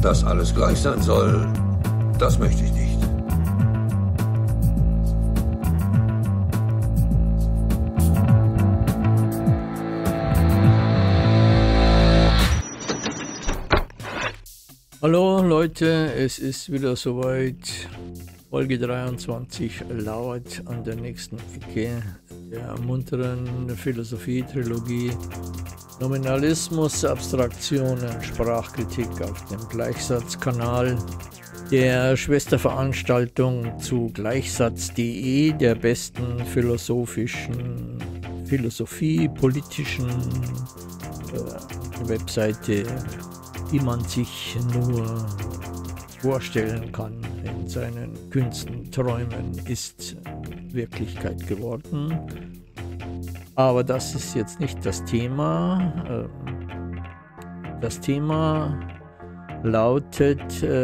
Dass alles gleich sein soll, das möchte ich nicht. Hallo Leute, es ist wieder soweit. Folge 23 lauert an der nächsten Ecke der munteren Philosophie-Trilogie. Nominalismus, Abstraktionen, Sprachkritik auf dem Gleichsatzkanal, der Schwesterveranstaltung zu Gleichsatz.de, der besten politischen Webseite, die man sich nur vorstellen kann in seinen Künsten. Träumen ist Wirklichkeit geworden. Aber das ist jetzt nicht das Thema. Das Thema lautet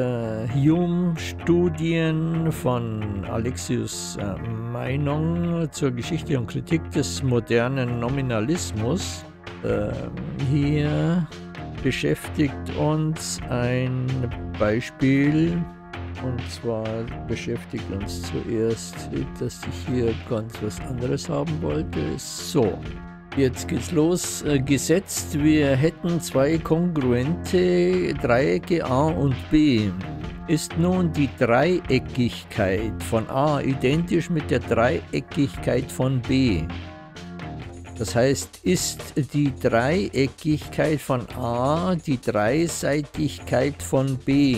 Hume-Studien von Alexius Meinong zur Geschichte und Kritik des modernen Nominalismus. Hier beschäftigt uns ein Beispiel, und zwar beschäftigt uns zuerst, dass ich hier ganz was anderes haben wollte. So, jetzt geht's los. Gesetzt, wir hätten zwei kongruente Dreiecke A und B. Ist nun die Dreieckigkeit von A identisch mit der Dreieckigkeit von B? Das heißt, ist die Dreieckigkeit von A die Dreiseitigkeit von B?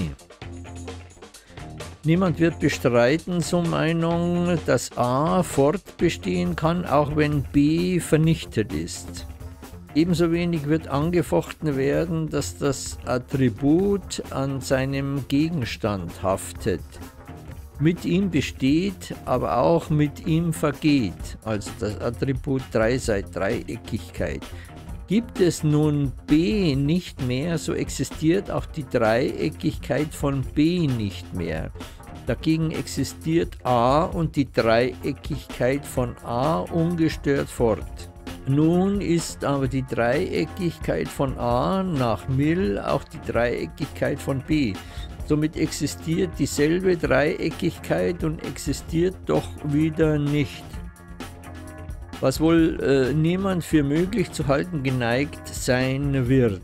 Niemand wird bestreiten, so Meinung, dass A fortbestehen kann, auch wenn B vernichtet ist. Ebenso wenig wird angefochten werden, dass das Attribut an seinem Gegenstand haftet. Mit ihm besteht, aber auch mit ihm vergeht, also das Attribut Dreieckigkeit. Gibt es nun B nicht mehr, so existiert auch die Dreieckigkeit von B nicht mehr. Dagegen existiert A und die Dreieckigkeit von A ungestört fort. Nun ist aber die Dreieckigkeit von A nach Mill auch die Dreieckigkeit von B. Somit existiert dieselbe Dreieckigkeit und existiert doch wieder nicht. Was wohl niemand für möglich zu halten geneigt sein wird.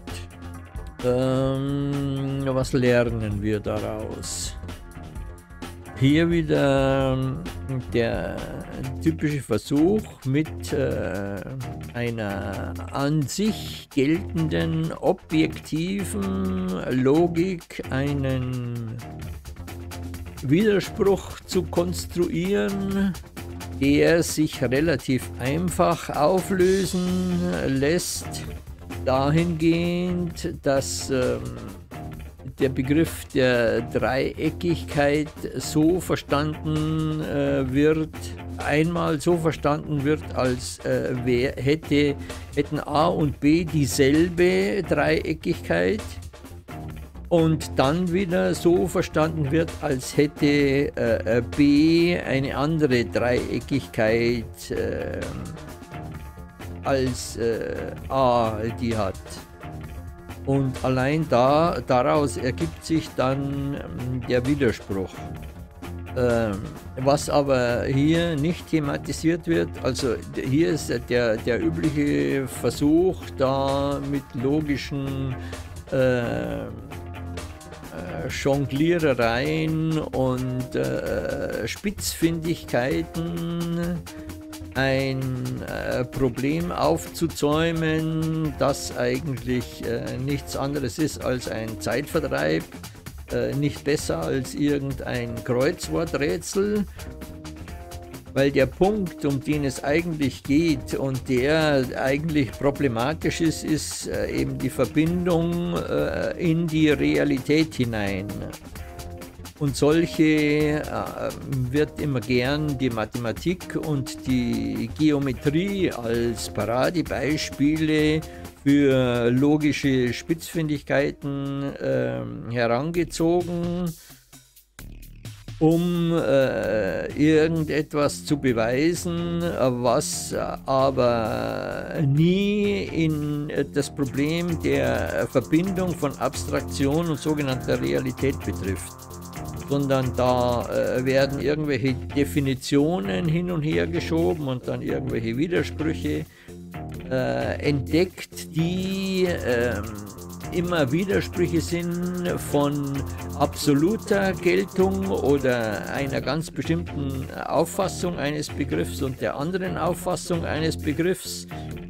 Was lernen wir daraus? Hier wieder der typische Versuch, mit einer an sich geltenden objektiven Logik einen Widerspruch zu konstruieren, der sich relativ einfach auflösen lässt, dahingehend, dass der Begriff der Dreieckigkeit so verstanden wird, einmal so verstanden wird, als hätten A und B dieselbe Dreieckigkeit, und dann wieder so verstanden wird, als hätte B eine andere Dreieckigkeit als A die hat. Und allein daraus ergibt sich dann der Widerspruch. Was aber hier nicht thematisiert wird, also hier ist der übliche Versuch, da mit logischen Jonglierereien und Spitzfindigkeiten ein Problem aufzuzäumen, das eigentlich nichts anderes ist als ein Zeitvertreib, nicht besser als irgendein Kreuzworträtsel, weil der Punkt, um den es eigentlich geht und der eigentlich problematisch ist, ist eben die Verbindung in die Realität hinein. Und solche wird immer gern die Mathematik und die Geometrie als Paradebeispiele für logische Spitzfindigkeiten herangezogen. um irgendetwas zu beweisen, was aber nie in das Problem der Verbindung von Abstraktion und sogenannter Realität betrifft, sondern da werden irgendwelche Definitionen hin und her geschoben und dann irgendwelche Widersprüche entdeckt, die immer Widersprüche sind von absoluter Geltung oder einer ganz bestimmten Auffassung eines Begriffs und der anderen Auffassung eines Begriffs,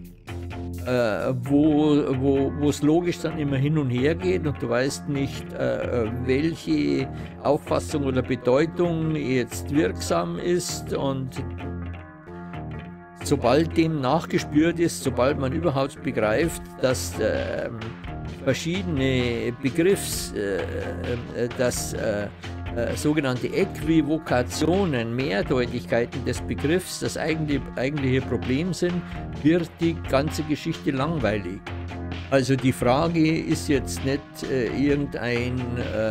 wo es logisch dann immer hin und her geht und du weißt nicht, welche Auffassung oder Bedeutung jetzt wirksam ist, und sobald dem nachgespürt ist, sobald man überhaupt begreift, dass verschiedene sogenannte Äquivokationen, Mehrdeutigkeiten des Begriffs das eigentliche Problem sind, wird die ganze Geschichte langweilig. Also die Frage ist jetzt nicht irgendein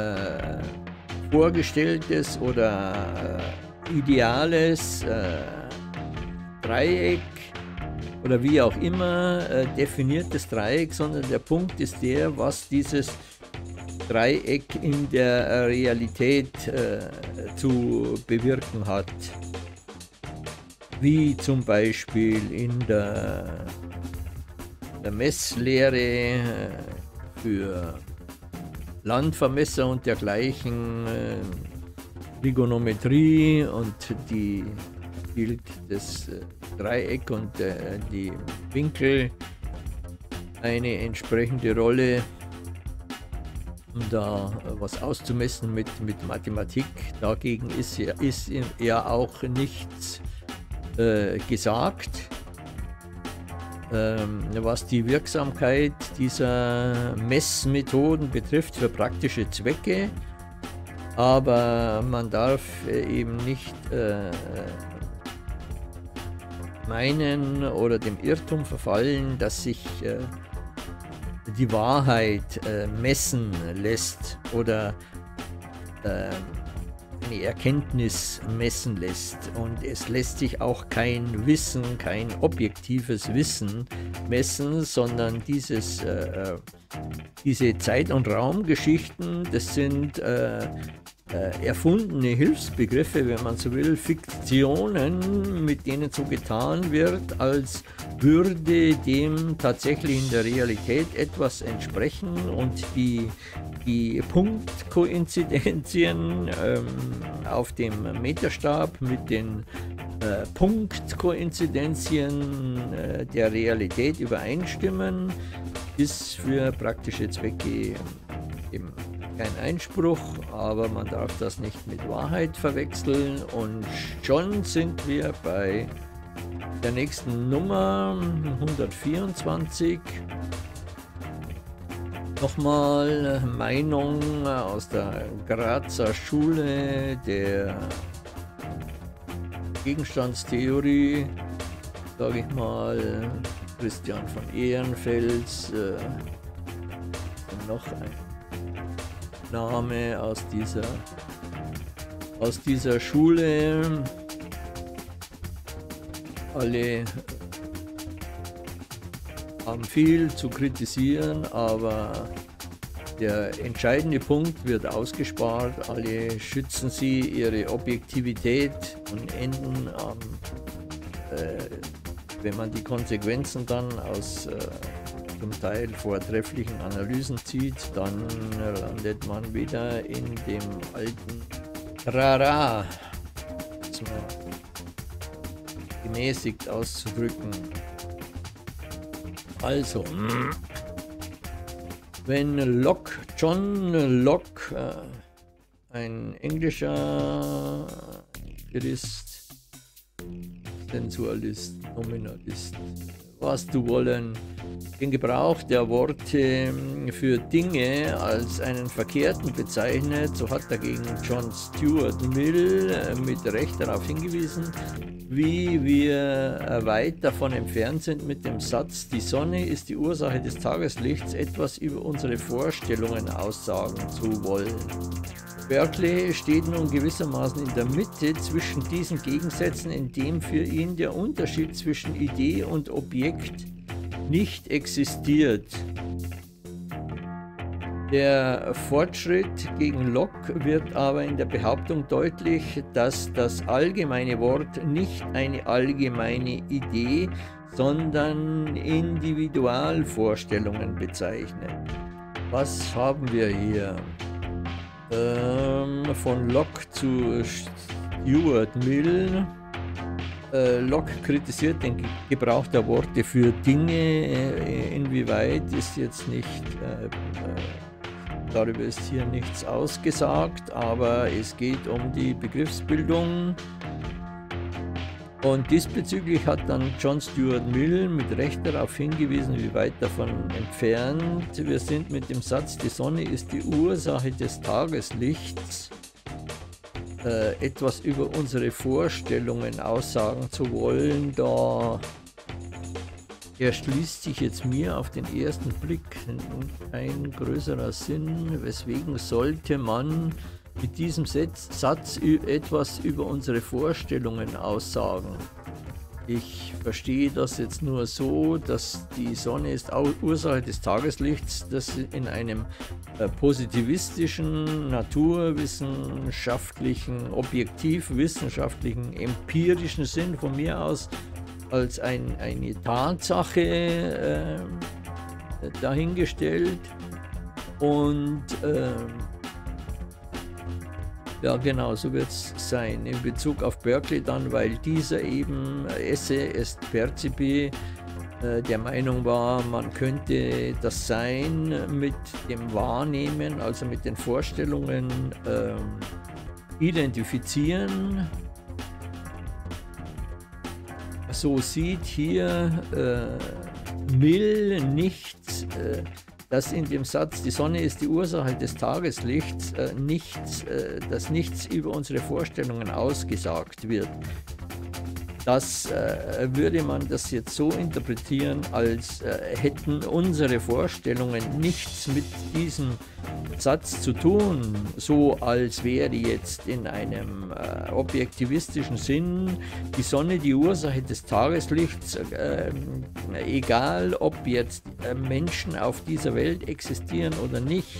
vorgestelltes oder ideales Dreieck oder wie auch immer definiertes Dreieck, sondern der Punkt ist der, was dieses Dreieck in der Realität zu bewirken hat. Wie zum Beispiel in der Messlehre für Landvermesser und dergleichen, Trigonometrie, und die spielt das Dreieck und die Winkel eine entsprechende Rolle, um da was auszumessen mit Mathematik. Dagegen ist ja auch nichts gesagt. Was die Wirksamkeit dieser Messmethoden betrifft für praktische Zwecke, aber man darf eben nicht meinen oder dem Irrtum verfallen, dass sich die Wahrheit messen lässt oder eine Erkenntnis messen lässt. Und es lässt sich auch kein Wissen, kein objektives Wissen messen, sondern diese Zeit- und Raumgeschichten, das sind erfundene Hilfsbegriffe, wenn man so will, Fiktionen, mit denen so getan wird, als würde dem tatsächlich in der Realität etwas entsprechen, und die Punktkoinzidenzien auf dem Meterstab mit den Punktkoinzidenzien der Realität übereinstimmen, ist für praktische Zwecke eben kein Einspruch, aber man darf das nicht mit Wahrheit verwechseln, und schon sind wir bei der nächsten Nummer 124. Nochmal Meinung aus der Grazer Schule der Gegenstandstheorie, sage ich mal, Christian von Ehrenfels, noch ein Name aus dieser Schule. Alle haben viel zu kritisieren, aber der entscheidende Punkt wird ausgespart. Alle schützen sie ihre Objektivität und enden wenn man die Konsequenzen dann aus zum Teil vortrefflichen Analysen zieht, dann landet man wieder in dem alten Trara, das mal gemäßigt auszudrücken. Also, wenn John Locke, ein englischer Jurist, Sensualist, Nominalist, was du wollen, den Gebrauch der Worte für Dinge als einen verkehrten bezeichnet, so hat dagegen John Stuart Mill mit Recht darauf hingewiesen, wie wir weit davon entfernt sind mit dem Satz, die Sonne ist die Ursache des Tageslichts, etwas über unsere Vorstellungen aussagen zu wollen. Berkeley steht nun gewissermaßen in der Mitte zwischen diesen Gegensätzen, indem für ihn der Unterschied zwischen Idee und Objekt nicht existiert. Der Fortschritt gegen Locke wird aber in der Behauptung deutlich, dass das allgemeine Wort nicht eine allgemeine Idee, sondern Individualvorstellungen bezeichnet. Was haben wir hier? Von Locke zu Stuart Mill. Locke kritisiert den Gebrauch der Worte für Dinge. Inwieweit ist jetzt nicht... Darüber ist hier nichts ausgesagt, aber es geht um die Begriffsbildung. Und diesbezüglich hat dann John Stuart Mill mit Recht darauf hingewiesen, wie weit davon entfernt wir sind mit dem Satz, die Sonne ist die Ursache des Tageslichts, etwas über unsere Vorstellungen aussagen zu wollen. Da erschließt sich jetzt mir auf den ersten Blick ein größerer Sinn, weswegen sollte man mit diesem Satz etwas über unsere Vorstellungen aussagen. Ich verstehe das jetzt nur so, dass die Sonne ist Ursache des Tageslichts, das in einem positivistischen, naturwissenschaftlichen, objektivwissenschaftlichen, empirischen Sinn von mir aus als eine Tatsache dahingestellt. Und ja, genau, so wird es sein in Bezug auf Berkeley dann, weil dieser eben esse est percipi der Meinung war, man könnte das Sein mit dem Wahrnehmen, also mit den Vorstellungen identifizieren. So sieht hier Mill nichts, dass in dem Satz, die Sonne ist die Ursache des Tageslichts, dass nichts über unsere Vorstellungen ausgesagt wird. Das würde man das jetzt so interpretieren, als hätten unsere Vorstellungen nichts mit diesem Satz zu tun, so als wäre jetzt in einem objektivistischen Sinn die Sonne die Ursache des Tageslichts, egal ob jetzt Menschen auf dieser Welt existieren oder nicht.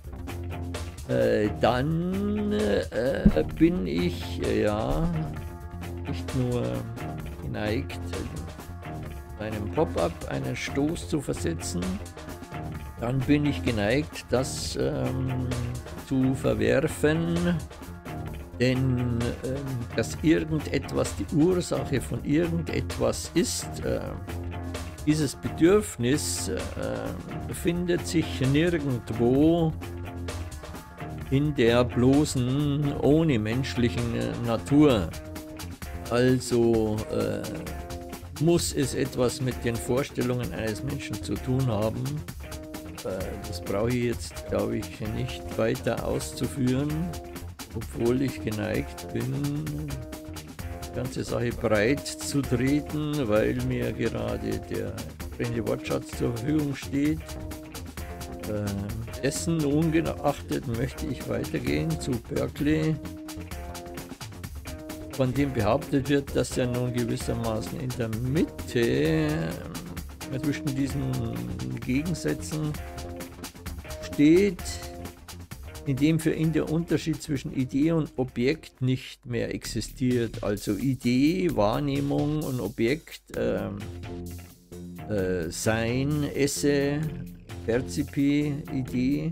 Dann bin ich ja nicht nur geneigt, einem Pop-up einen Stoß zu versetzen, dann bin ich geneigt, das zu verwerfen, denn dass irgendetwas die Ursache von irgendetwas ist, dieses Bedürfnis befindet sich nirgendwo in der bloßen, ohne menschlichen Natur. Also muss es etwas mit den Vorstellungen eines Menschen zu tun haben. Das brauche ich jetzt, glaube ich, nicht weiter auszuführen, obwohl ich geneigt bin, die ganze Sache breit zu treten, weil mir gerade der entsprechende Wortschatz zur Verfügung steht. Dessen ungeachtet möchte ich weitergehen zu Berkeley, von dem behauptet wird, dass er nun gewissermaßen in der Mitte zwischen diesen Gegensätzen steht, indem für ihn der Unterschied zwischen Idee und Objekt nicht mehr existiert. Also Idee, Wahrnehmung und Objekt, Sein, Esse, Percipi, Idee.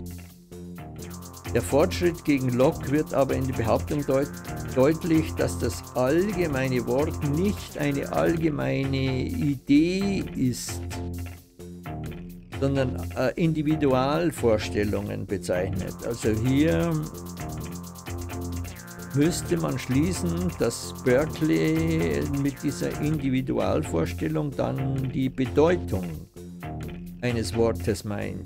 Der Fortschritt gegen Locke wird aber in der Behauptung deutlich, dass das allgemeine Wort nicht eine allgemeine Idee ist, sondern Individualvorstellungen bezeichnet. Also hier müsste man schließen, dass Berkeley mit dieser Individualvorstellung dann die Bedeutung eines Wortes meint.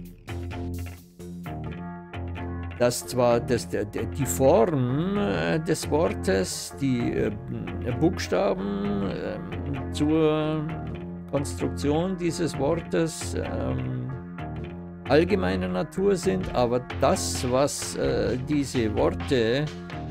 Dass zwar die Form des Wortes, die Buchstaben zur Konstruktion dieses Wortes allgemeiner Natur sind, aber das, was diese Worte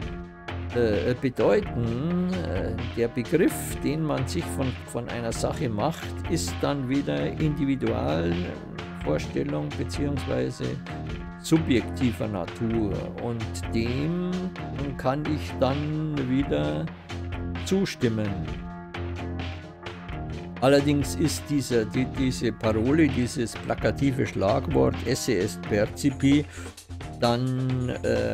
bedeuten, der Begriff, den man sich von einer Sache macht, ist dann wieder Individualvorstellung bzw. subjektiver Natur, und dem kann ich dann wieder zustimmen. Allerdings ist diese Parole, dieses plakative Schlagwort esse est percipi dann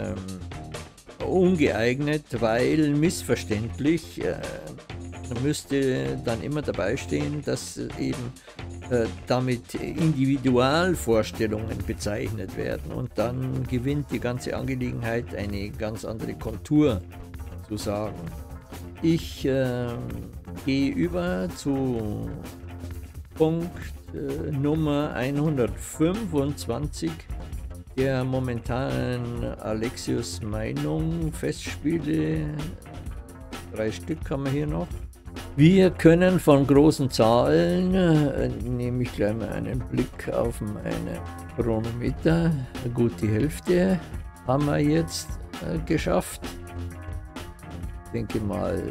ungeeignet, weil missverständlich müsste dann immer dabei stehen, dass eben damit Individualvorstellungen bezeichnet werden, und dann gewinnt die ganze Angelegenheit eine ganz andere Kontur, zu sagen. Ich gehe über zu Punkt Nummer 125 der momentanen Alexius-Meinung. Festspiele, 3 Stück haben wir hier noch. Wir können von großen Zahlen, nehme ich gleich mal einen Blick auf meine Chronometer, gut die Hälfte haben wir jetzt geschafft. Ich denke mal,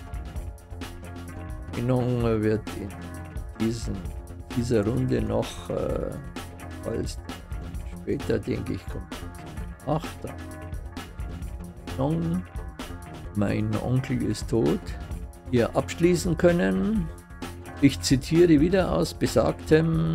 die Meinung wird in dieser Runde noch, falls später, denke ich, kommt 8. Mein Onkel ist tot, hier abschließen können. Ich zitiere wieder aus besagtem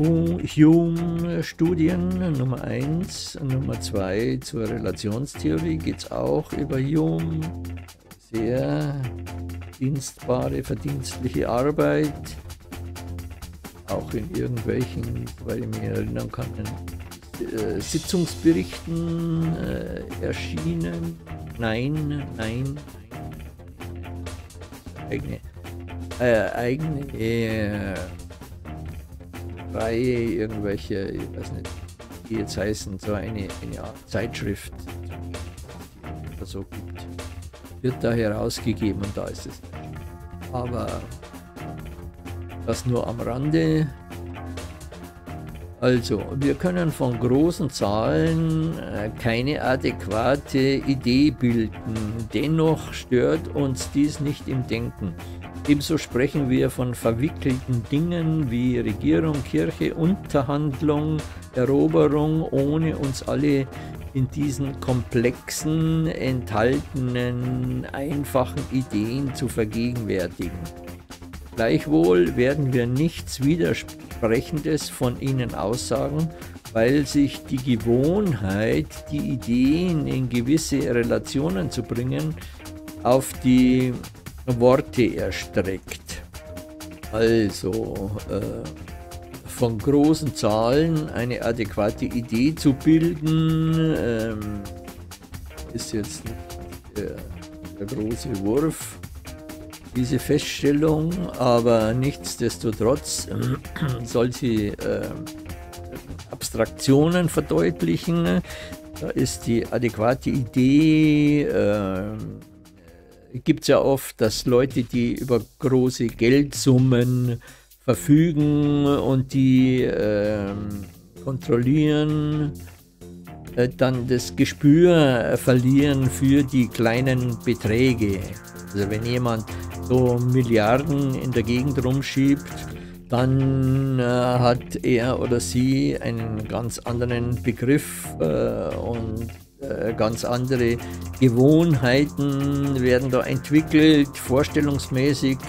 Hume-Studien Nummer 1, Nummer 2 zur Relationstheorie geht es auch über Hume. Sehr dienstbare, verdienstliche Arbeit, auch in irgendwelchen, weil ich mich erinnern kann, Sitzungsberichten erschienen. Nein. Eigene Reihe, irgendwelche, ich weiß nicht, die jetzt heißen, so eine Art Zeitschrift oder so gibt, wird da herausgegeben, und da ist es. Aber das nur am Rande. Also, wir können von großen Zahlen keine adäquate Idee bilden. Dennoch stört uns dies nicht im Denken. Ebenso sprechen wir von verwickelten Dingen wie Regierung, Kirche, Unterhandlung, Eroberung, ohne uns alle in diesen komplexen, enthaltenen, einfachen Ideen zu vergegenwärtigen. Gleichwohl werden wir nichts Widersprechendes von ihnen aussagen, weil sich die Gewohnheit, die Ideen in gewisse Relationen zu bringen, auf die Worte erstreckt. Also von großen Zahlen eine adäquate Idee zu bilden, ist jetzt nicht der große Wurf, diese Feststellung, aber nichtsdestotrotz soll sie Abstraktionen verdeutlichen. Da ist die adäquate Idee, gibt es ja oft, dass Leute, die über große Geldsummen verfügen und die kontrollieren, dann das Gespür verlieren für die kleinen Beträge. Also wenn jemand so Milliarden in der Gegend rumschiebt, dann hat er oder sie einen ganz anderen Begriff und ganz andere Gewohnheiten werden da entwickelt, vorstellungsmäßig,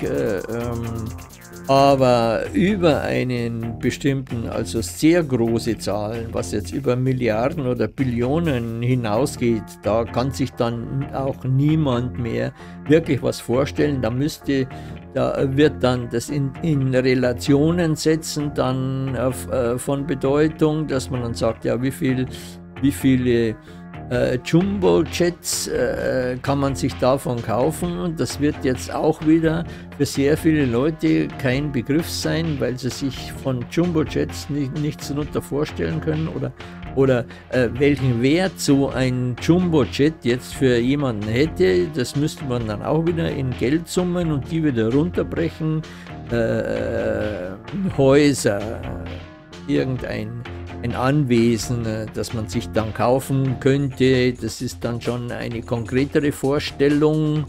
aber über einen bestimmten, also sehr große Zahlen, was jetzt über Milliarden oder Billionen hinausgeht, da kann sich dann auch niemand mehr wirklich was vorstellen. Da wird dann das in Relationen setzen dann von Bedeutung, dass man dann sagt, ja, wie viele Jumbo-Jets kann man sich davon kaufen, und das wird jetzt auch wieder für sehr viele Leute kein Begriff sein, weil sie sich von Jumbo-Jets nichts darunter vorstellen können, oder welchen Wert so ein Jumbo-Jet jetzt für jemanden hätte. Das müsste man dann auch wieder in Geldsummen und die wieder runterbrechen. Häuser, irgendein ein Anwesen, das man sich dann kaufen könnte. Das ist dann schon eine konkretere Vorstellung,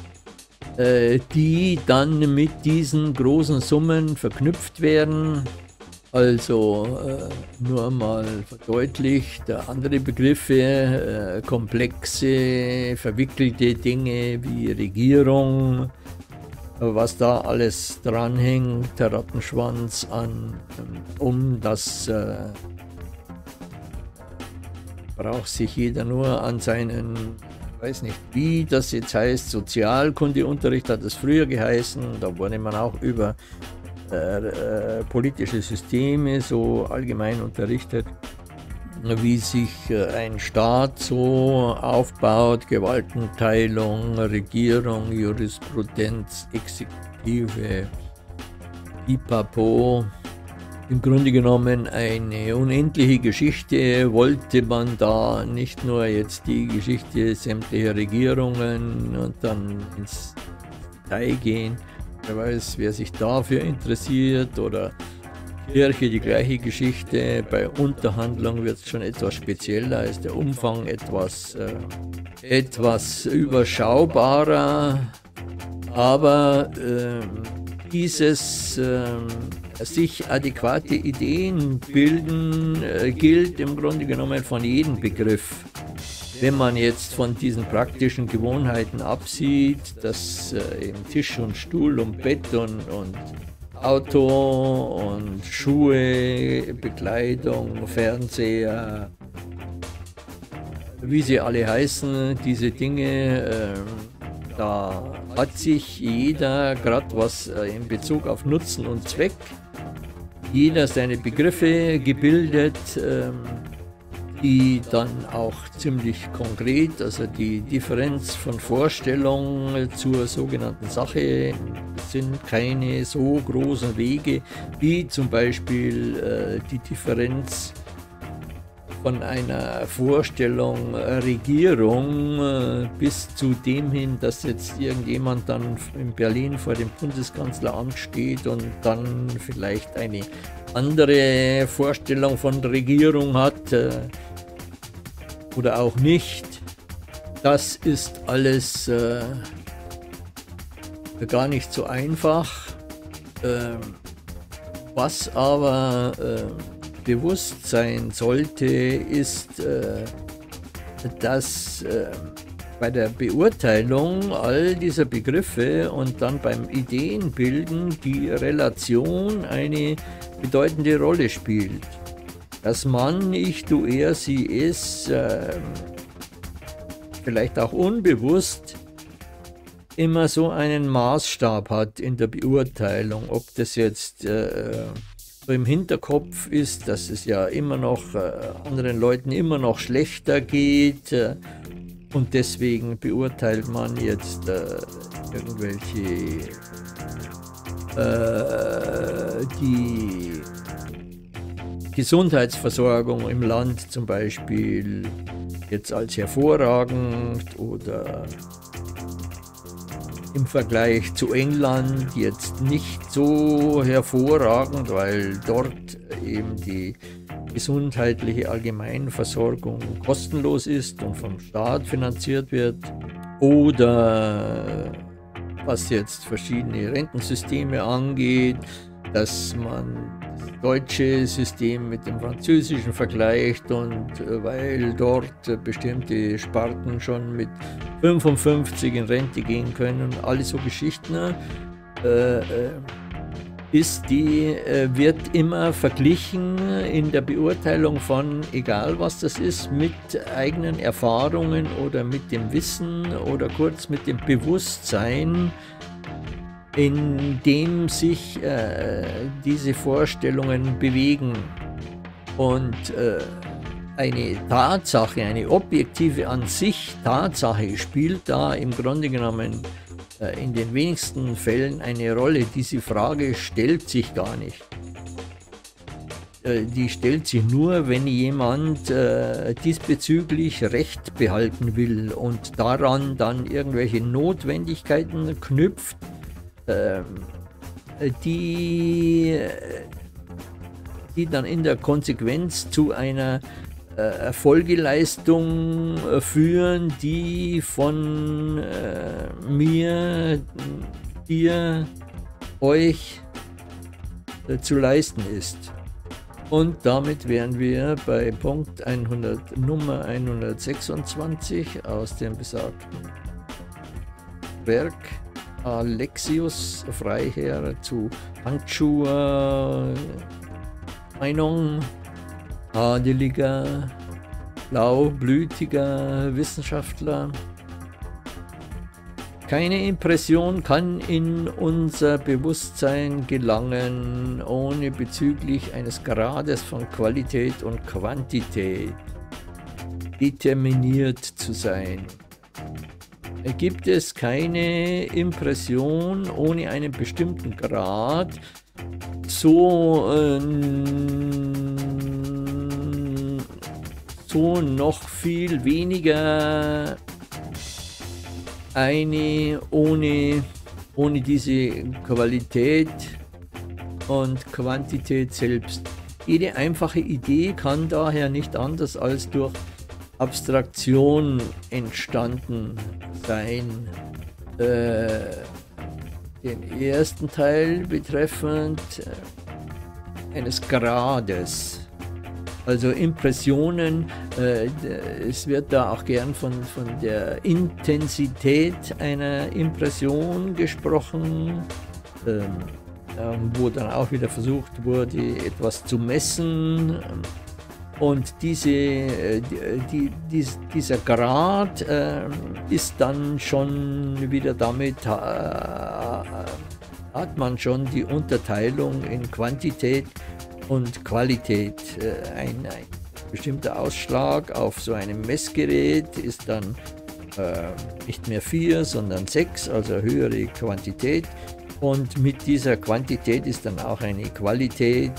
die dann mit diesen großen Summen verknüpft werden. Also nur mal verdeutlicht, andere Begriffe, komplexe, verwickelte Dinge wie Regierung, was da alles dranhängt, der Rattenschwanz das braucht sich jeder nur an seinen, ich weiß nicht wie das jetzt heißt, Sozialkundeunterricht hat es früher geheißen, da wurde man auch über politische Systeme so allgemein unterrichtet, wie sich ein Staat so aufbaut, Gewaltenteilung, Regierung, Jurisprudenz, Exekutive, Pipapo. Im Grunde genommen eine unendliche Geschichte, wollte man da nicht nur jetzt die Geschichte sämtlicher Regierungen und dann ins Detail gehen. Wer weiß, wer sich dafür interessiert, oder Kirche die gleiche Geschichte. Bei Unterhandlung wird es schon etwas spezieller, ist der Umfang etwas überschaubarer, aber dieses sich adäquate Ideen bilden gilt im Grunde genommen von jedem Begriff. Wenn man jetzt von diesen praktischen Gewohnheiten absieht, dass eben Tisch und Stuhl und Bett und Auto und Schuhe, Bekleidung, Fernseher, wie sie alle heißen, diese Dinge, da hat sich jeder, gerade was in Bezug auf Nutzen und Zweck, jeder seine Begriffe gebildet, die dann auch ziemlich konkret, also die Differenz von Vorstellung zur sogenannten Sache, sind keine so großen Wege wie zum Beispiel die Differenz von einer Vorstellung Regierung bis zu dem hin, dass jetzt irgendjemand dann in Berlin vor dem Bundeskanzleramt steht und dann vielleicht eine andere Vorstellung von Regierung hat oder auch nicht. Das ist alles gar nicht so einfach. Was aber bewusst sein sollte, ist, dass bei der Beurteilung all dieser Begriffe und dann beim Ideenbilden die Relation eine bedeutende Rolle spielt. Dass man, ich, du, er, sie, es, vielleicht auch unbewusst immer so einen Maßstab hat in der Beurteilung, ob das jetzt so im Hinterkopf ist, dass es ja immer noch anderen Leuten immer noch schlechter geht und deswegen beurteilt man jetzt irgendwelche die Gesundheitsversorgung im Land zum Beispiel jetzt als hervorragend oder im Vergleich zu England jetzt nicht so hervorragend, weil dort eben die gesundheitliche Allgemeinversorgung kostenlos ist und vom Staat finanziert wird, oder was jetzt verschiedene Rentensysteme angeht, dass man das deutsche System mit dem französischen vergleicht, und weil dort bestimmte Sparten schon mit 55 in Rente gehen können, alle so Geschichten, wird immer verglichen in der Beurteilung von, egal was das ist, mit eigenen Erfahrungen oder mit dem Wissen oder kurz mit dem Bewusstsein, in dem sich diese Vorstellungen bewegen. Und eine Tatsache, eine objektive an sich Tatsache spielt da im Grunde genommen in den wenigsten Fällen eine Rolle. Diese Frage stellt sich gar nicht. Die stellt sich nur, wenn jemand diesbezüglich Recht behalten will und daran dann irgendwelche Notwendigkeiten knüpft, die die dann in der Konsequenz zu einer Folgeleistung führen, die von mir, dir, euch zu leisten ist. Und damit wären wir bei Punkt Nummer 126 aus dem besagten Werk Alexius Freiherr zu Handschuher Meinung, adeliger, blaublütiger Wissenschaftler. Keine Impression kann in unser Bewusstsein gelangen, ohne bezüglich eines Grades von Qualität und Quantität determiniert zu sein. Gibt es keine Impression ohne einen bestimmten Grad, so noch viel weniger eine ohne diese Qualität und Quantität selbst. Jede einfache Idee kann daher nicht anders als durch Abstraktion entstanden sein. Den ersten Teil betreffend eines Grades, also Impressionen, es wird da auch gern von der Intensität einer Impression gesprochen, wo dann auch wieder versucht wurde, etwas zu messen. Und dieser Grad ist dann schon wieder damit, hat man schon die Unterteilung in Quantität und Qualität. Ein bestimmter Ausschlag auf so einem Messgerät ist dann nicht mehr 4, sondern 6, also höhere Quantität. Und mit dieser Quantität ist dann auch eine Qualität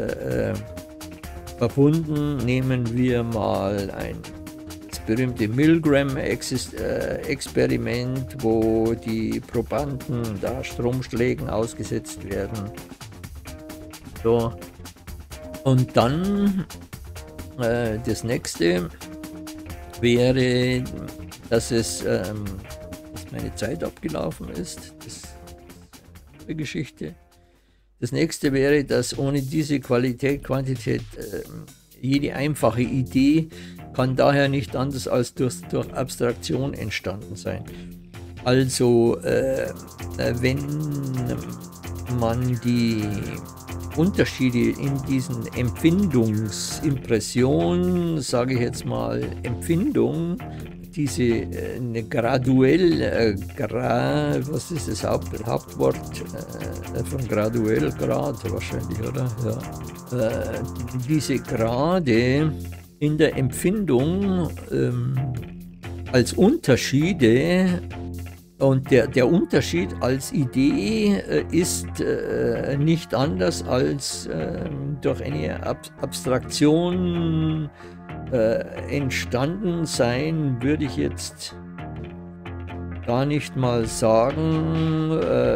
verbunden. Nehmen wir mal das berühmte Milgram-Experiment, wo die Probanden da Stromschlägen ausgesetzt werden. So. Und dann das nächste wäre, dass meine Zeit abgelaufen ist. Das ist eine Geschichte. Das nächste wäre, dass ohne diese Qualität, Quantität, jede einfache Idee kann daher nicht anders als durch Abstraktion entstanden sein. Also wenn man die Unterschiede in diesen Impressionen, sage ich jetzt mal Empfindung, diese eine graduell, was ist das Hauptwort von graduell, Grad wahrscheinlich, oder? Ja. Diese Grade in der Empfindung als Unterschiede, und der Unterschied als Idee ist nicht anders als durch eine Abstraktion entstanden sein, würde ich jetzt gar nicht mal sagen,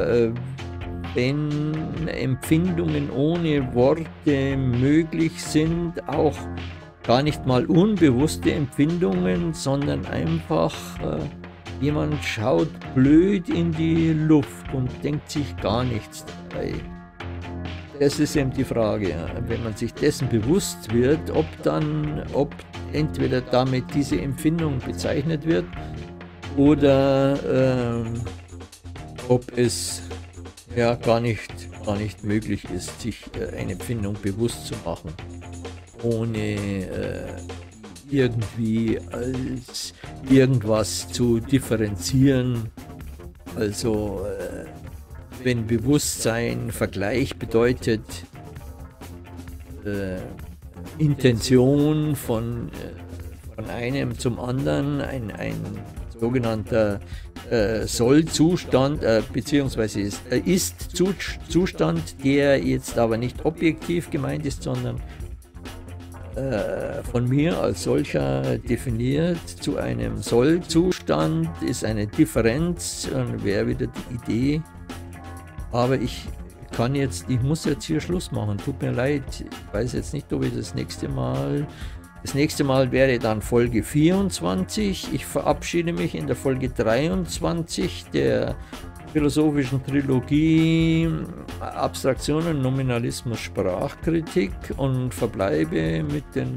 wenn Empfindungen ohne Worte möglich sind, auch gar nicht mal unbewusste Empfindungen, sondern einfach jemand schaut blöd in die Luft und denkt sich gar nichts dabei. Das ist eben die Frage, wenn man sich dessen bewusst wird, ob entweder damit diese Empfindung bezeichnet wird oder ob es ja gar nicht möglich ist, sich eine Empfindung bewusst zu machen, ohne irgendwie als irgendwas zu differenzieren. Also wenn Bewusstsein Vergleich bedeutet, Intention von einem zum anderen, ein sogenannter Soll-Zustand, beziehungsweise Ist-Zustand, der jetzt aber nicht objektiv gemeint ist, sondern von mir als solcher definiert zu einem Soll-Zustand, ist eine Differenz und wäre wieder die Idee. Aber ich ich muss jetzt hier Schluss machen. Tut mir leid. Ich weiß jetzt nicht, ob ich das nächste Mal wäre dann Folge 24. Ich verabschiede mich in der Folge 23 der philosophischen Trilogie Abstraktionen, Nominalismus, Sprachkritik und verbleibe mit den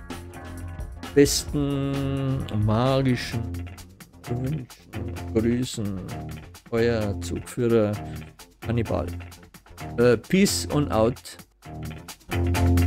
besten magischen Wünschen, Grüßen. Euer Zugführer Hannibal. Peace und out.